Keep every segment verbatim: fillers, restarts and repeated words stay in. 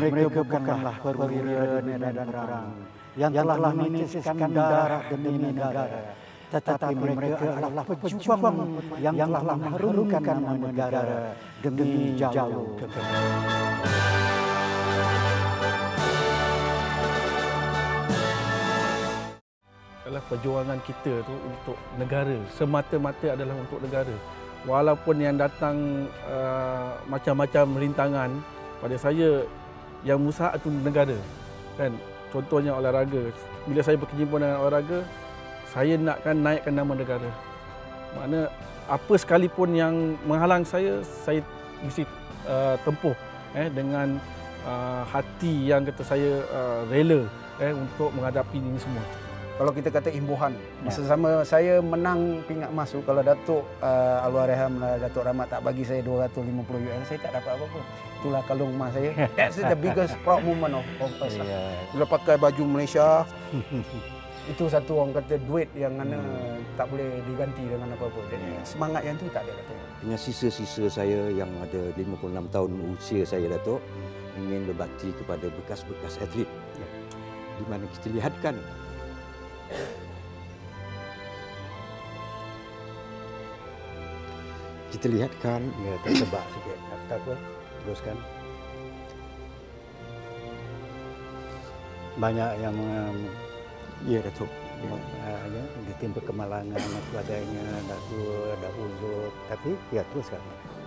Mereka bukanlah perwira medan perang yang telah menitiskan darah demi negara, tetapi mereka adalah pejuang yang telah mengharumkan nama negara demi jalur kebenaran. Adalah perjuangan kita tu untuk negara, semata-mata adalah untuk negara. Walaupun yang datang uh, macam-macam rintangan pada saya, yang musahat itu negara, kan? Contohnya olahraga. Bila saya berkecimpung dengan olahraga, saya nakkan naikkan nama negara. Makna apa sekalipun yang menghalang saya, saya mesti uh, tempuh eh, dengan uh, hati yang kata saya uh, rela eh, untuk menghadapi ini semua. Kalau kita kata imbuhan, masa sama saya menang pingat emas tu, kalau Datuk uh, Allahyarham Datuk Rahmat tak bagi saya dua ratus lima puluh yuan, saya tak dapat apa-apa. Itulah kalung emas saya. That's the biggest proud moment of, of us lah. Yeah. Bila pakai baju Malaysia, itu satu orang kata duit yang mana hmm. tak boleh diganti dengan apa-apa. Jadi yeah. semangat yang tu tak ada, Datuk. Dengan sisa-sisa saya yang ada lima puluh enam tahun usia saya, Datuk, ingin berbakti kepada bekas-bekas atlet. Yeah. Di mana kita lihatkan kita lihatkan ya, tersebak sikit. Tak apa, teruskan. Banyak yang ya, Datuk, ya, ya, ditimpa kemalangan dan sebagainya, dah tua, dah uzur, tapi ya teruskan.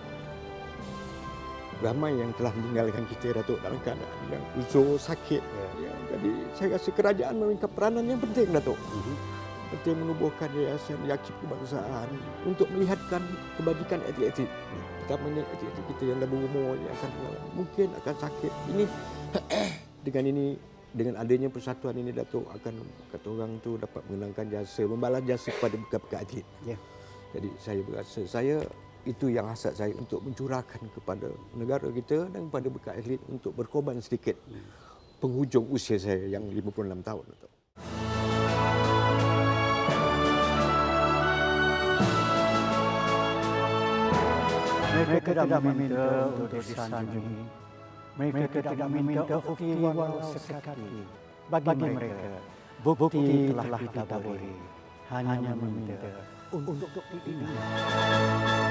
Ramai yang telah meninggalkan kita, Datuk, dalam keadaan yang uzur, sakit. Ya. Ya, jadi saya rasa kerajaan memiliki peranan yang penting, Datuk. Uh-huh. Penting menubuhkan yayasan Yakib Kebangsaan untuk melihatkan kebajikan atlet-atlet. Ya. Pertamanya atlet-atlet kita yang dah berumur yang akan mungkin akan sakit. Ini dengan ini dengan adanya persatuan ini, Datuk, akan kata orang tu dapat mengenangkan jasa, membalas jasa kepada bekas-bekas atlet. Ya. Jadi saya berasa saya itu yang hasrat saya untuk mencurahkan kepada negara kita dan kepada bekas atlet untuk berkorban sedikit penghujung usia saya yang lima puluh enam tahun. Mereka tidak meminta untuk disanjungi. Mereka tidak meminta ukti walau sekali. Bagi mereka, bukti telah kita beri. Hanya meminta untuk diingat.